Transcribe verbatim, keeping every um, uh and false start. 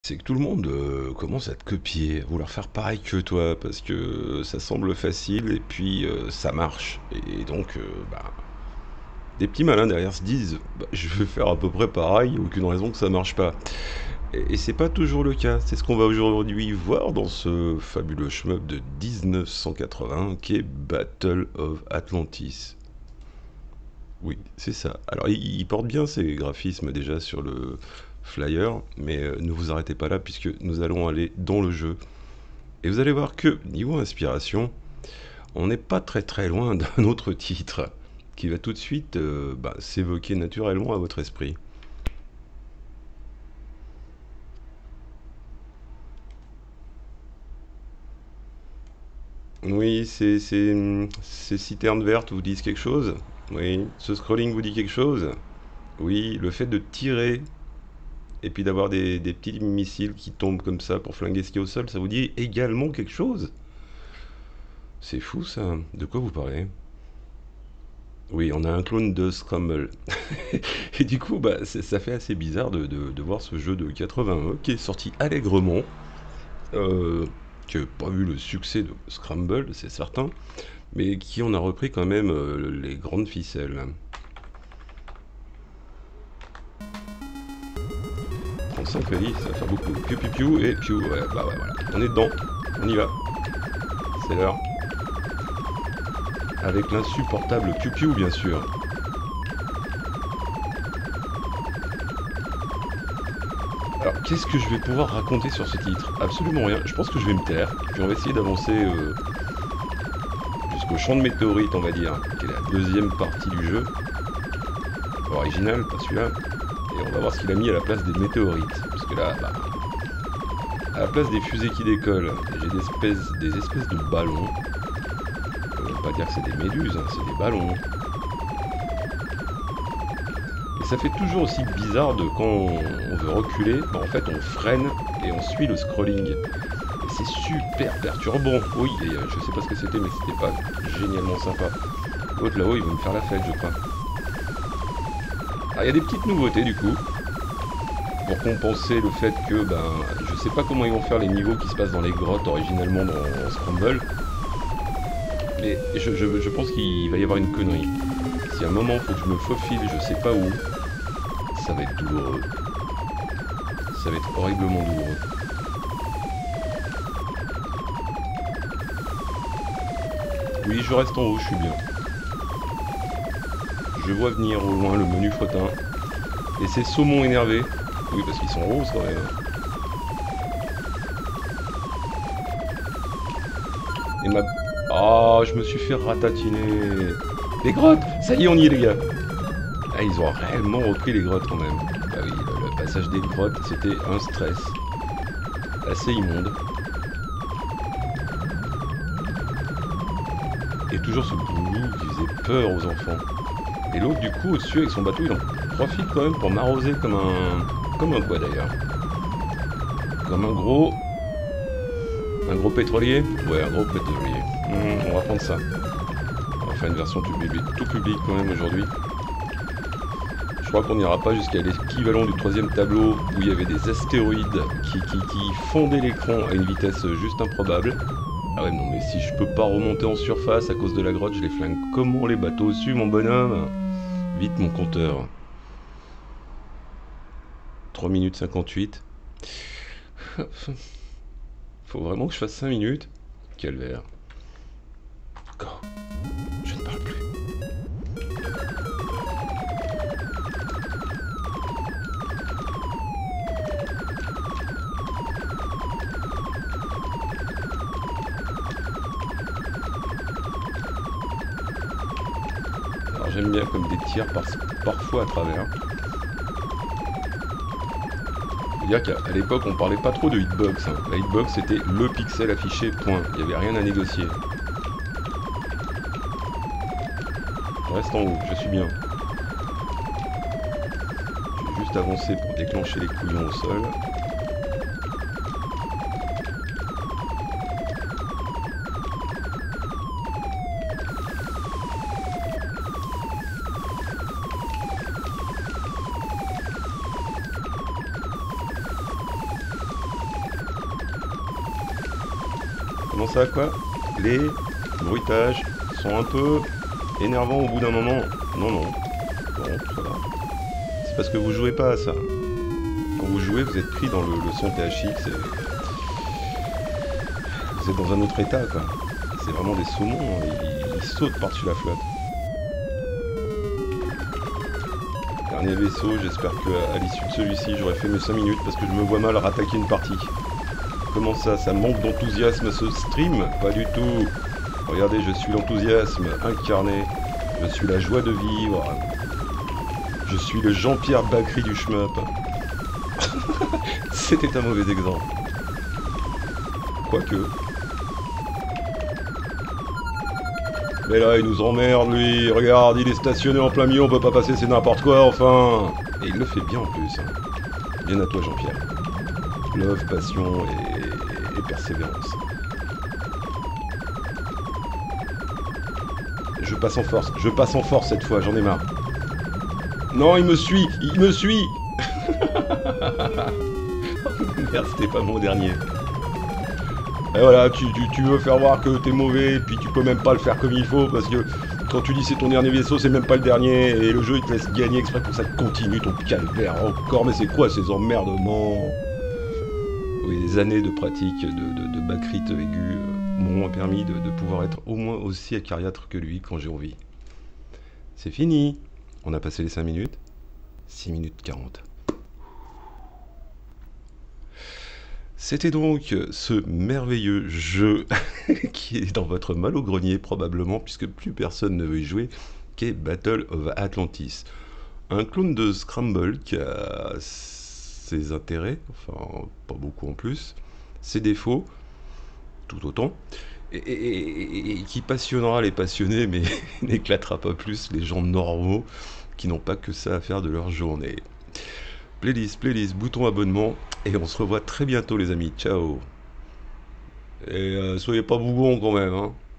C'est que tout le monde euh, commence à te copier, à vouloir faire pareil que toi, parce que ça semble facile et puis euh, ça marche. Et donc, euh, bah, des petits malins derrière se disent, bah, je vais faire à peu près pareil, aucune raison que ça marche pas. Et, et c'est pas toujours le cas. C'est ce qu'on va aujourd'hui voir dans ce fabuleux shmup de mille neuf cent quatre-vingts qui est Battle of Atlantis. Oui, c'est ça. Alors, il, il porte bien ses graphismes déjà sur le flyer, mais euh, ne vous arrêtez pas là puisque nous allons aller dans le jeu. Et vous allez voir que, niveau inspiration, on n'est pas très très loin d'un autre titre qui va tout de suite euh, bah, s'évoquer naturellement à votre esprit. Oui, ces, ces, ces citernes vertes vous disent quelque chose? Oui. Ce scrolling vous dit quelque chose? Oui. Le fait de tirer et puis d'avoir des, des petits missiles qui tombent comme ça pour flinguer ce qui est au sol, ça vous dit également quelque chose? C'est fou ça. De quoi vous parlez? Oui, on a un clone de Scramble. Et du coup, bah, c'est- ça fait assez bizarre de, de- de voir ce jeu de quatre-vingt-un qui est sorti allègrement, euh, qui n'a pas vu le succès de Scramble, c'est certain, mais qui en a repris quand même euh, les grandes ficelles. trente-cinq crédits, ça va faire beaucoup. Piu piu piu et piu, ouais, bah ouais, voilà. On est dedans, on y va, c'est l'heure. Avec l'insupportable piu piu, bien sûr. Alors, qu'est-ce que je vais pouvoir raconter sur ce titre? Absolument rien. Je pense que je vais me taire. Puis on va essayer d'avancer euh, jusqu'au champ de météorites, on va dire, qui est la deuxième partie du jeu. Original, pas celui-là. Et on va voir ce qu'il a mis à la place des météorites. Parce que là, bah, à la place des fusées qui décollent, j'ai des espèces, des espèces de ballons. On va pas dire que c'est des méduses, hein, c'est des ballons. Et ça fait toujours aussi bizarre de quand on veut reculer, bah en fait on freine et on suit le scrolling. Et c'est super perturbant. Oui, et euh, je sais pas ce que c'était, mais c'était pas génialement sympa. L'autre là-haut, il va me faire la fête, je crois. Alors il y a des petites nouveautés du coup, pour compenser le fait que, ben, je sais pas comment ils vont faire les niveaux qui se passent dans les grottes originellement dans Scramble. Mais je, je, je pense qu'il va y avoir une connerie. Si à un moment faut que je me faufile, je sais pas où, ça va être douloureux. Ça va être horriblement douloureux. Oui, je reste en haut, je suis bien. Je vois venir au loin le menu fretin. Et ces saumons énervés. Oui, parce qu'ils sont roses quand même. Et ma... Oh, je me suis fait ratatiner. Les grottes! Ça y est, on y est, les gars! Ah, ils ont réellement repris les grottes quand même. Bah oui, le, le passage des grottes, c'était un stress. Assez immonde. Et toujours ce boulot qui faisait peur aux enfants. Et l'autre, du coup, au-dessus, avec son bateau, il en profite quand même pour m'arroser comme un... Comme un quoi, d'ailleurs? Comme un gros... Un gros pétrolier? Ouais, un gros pétrolier. Mmh, on va prendre ça. On va faire une version tout public, tout public quand même aujourd'hui. Je crois qu'on n'ira pas jusqu'à l'équivalent du troisième tableau où il y avait des astéroïdes qui, qui, qui fondaient l'écran à une vitesse juste improbable. Ah ouais, non mais si je peux pas remonter en surface à cause de la grotte, je les flingue comment les bateaux au-dessus, mon bonhomme? Vite mon compteur. trois minutes cinquante-huit. Faut vraiment que je fasse cinq minutes? Calvaire. Go. Je ne parle plus. Alors j'aime bien comme des tirs par, parfois à travers. Faut dire qu'à l'époque on parlait pas trop de hitbox. Hein. La hitbox c'était le pixel affiché, point. Il n'y avait rien à négocier. Je reste en haut, je suis bien. Je vais juste avancer pour déclencher les couillons au sol. Comment ça, quoi? Les bruitages sont un peu énervants au bout d'un moment. Non, non. Bon, ça va. C'est parce que vous jouez pas à ça. Quand vous jouez, vous êtes pris dans le, le son T H X. Et... vous êtes dans un autre état, quoi. C'est vraiment des saumons, hein. Ils, ils sautent par-dessus la flotte. Dernier vaisseau, j'espère qu'à l'issue de celui-ci, j'aurai fait mes cinq minutes parce que je me vois mal rattaquer une partie. Comment ça, ça manque d'enthousiasme ce stream? Pas du tout. Regardez, je suis l'enthousiasme incarné. Je suis la joie de vivre. Je suis le Jean-Pierre Bacry du shmup. C'était un mauvais exemple. Quoique. Mais là, il nous emmerde, lui. Regarde, il est stationné en plein milieu, on peut pas passer, c'est n'importe quoi, enfin. Et il le fait bien en plus. Hein. Bien à toi, Jean-Pierre. Love, passion et, et persévérance. Je passe en force, je passe en force cette fois, j'en ai marre. Non, il me suit, il me suit. Merde, c'était pas mon dernier. Et voilà, tu, tu, tu veux faire voir que t'es mauvais, et puis tu peux même pas le faire comme il faut, parce que quand tu dis c'est ton dernier vaisseau, c'est même pas le dernier, et le jeu il te laisse gagner exprès pour que ça continue ton calvaire encore, mais c'est quoi ces emmerdements? Oui, des années de pratique de, de, de backrite aigu euh, m'ont permis de, de pouvoir être au moins aussi acariâtre que lui quand j'ai envie. C'est fini. On a passé les cinq minutes. six minutes quarante. C'était donc ce merveilleux jeu qui est dans votre mal au grenier probablement, puisque plus personne ne veut y jouer, qu'est Battle of Atlantis. Un clone de Scramble qui a ses intérêts, enfin pas beaucoup en plus, ses défauts, tout autant, et, et, et, et qui passionnera les passionnés, mais n'éclatera pas plus les gens normaux qui n'ont pas que ça à faire de leur journée. Playlist, playlist, bouton abonnement, et on se revoit très bientôt les amis, ciao. Et euh, soyez pas bougons quand même, hein.